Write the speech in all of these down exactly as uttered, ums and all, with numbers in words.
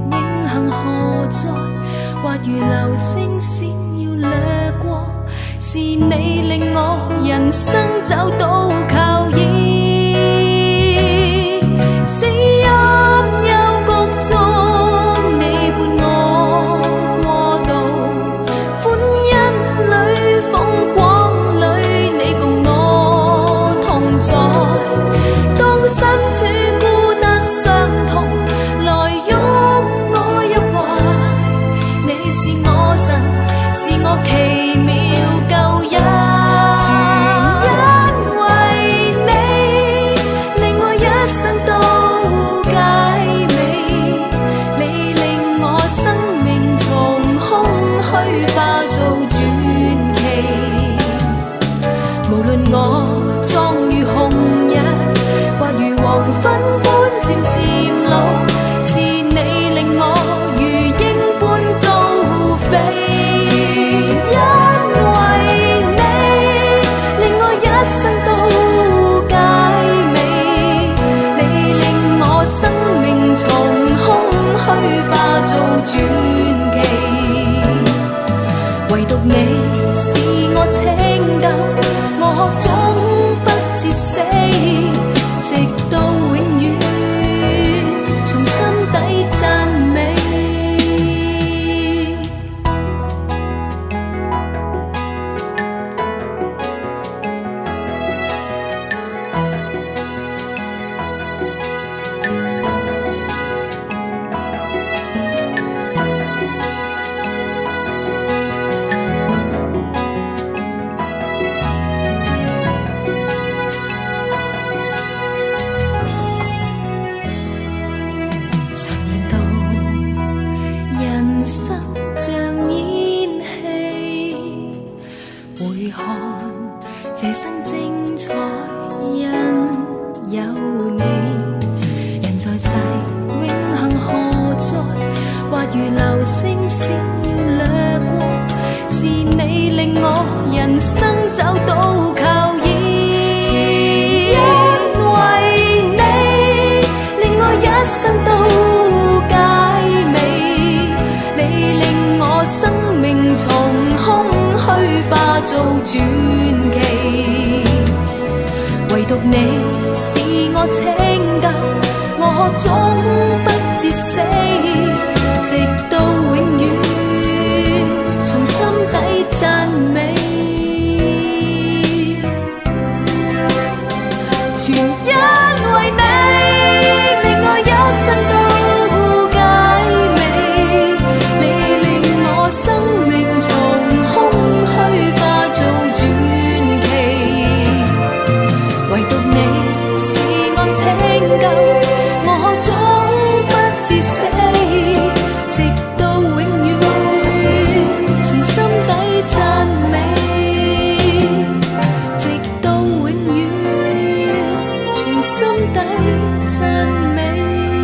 永恒何在？或如流星闪耀掠过，是你令我人生找到靠倚。死蔭幽谷中，你伴我過渡，歡欣裏風光裏，你共我同在。當身處孤單傷痛，來擁我入懷。你是我神，是我奇妙救恩。我壯如紅日，或如黃昏般漸漸老，是你令我如鷹般高飛。全因為你令我一生都佳美，你令我生命從空虛化做傳奇。唯獨你是我拯救，我總不至死，直到永遠，從心底讚美。這生精彩，因有你。人在世，永恆何在？或如流星閃耀掠過，是你令我人生找到靠倚。全因為你令我一生都佳美，你令我生命從空虛化做傳奇。唯獨你是我拯救，我總不至死，直到永遠，從心底讚美。全因為你令我一生都佳美，你令我生命從空虛化做傳奇。唯獨你是我拯救，我總不至死，直到永遠，從心底讚美。直到永遠，從心底讚美。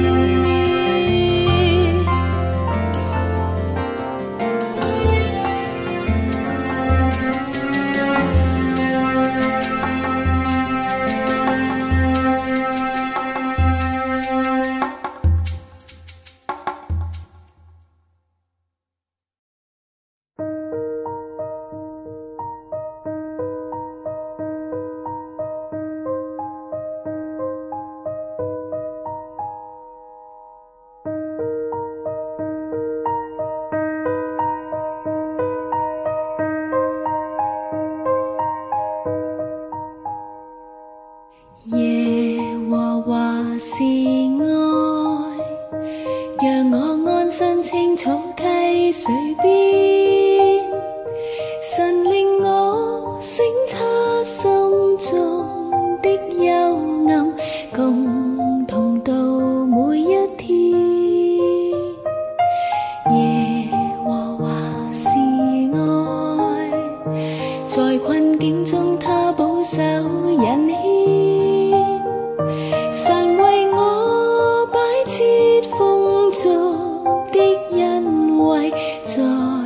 耶和華是愛，讓我安身青草溪水邊。神令我省察心中的幽暗，共同度每一天。耶和華是愛，在困境中他保守引牽。神為我擺設豐足的恩惠，在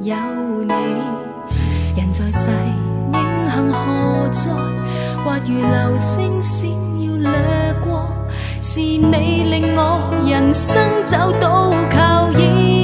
有你。人在世永恒何在？或如流星閃耀掠過，是你令我人生找到靠倚。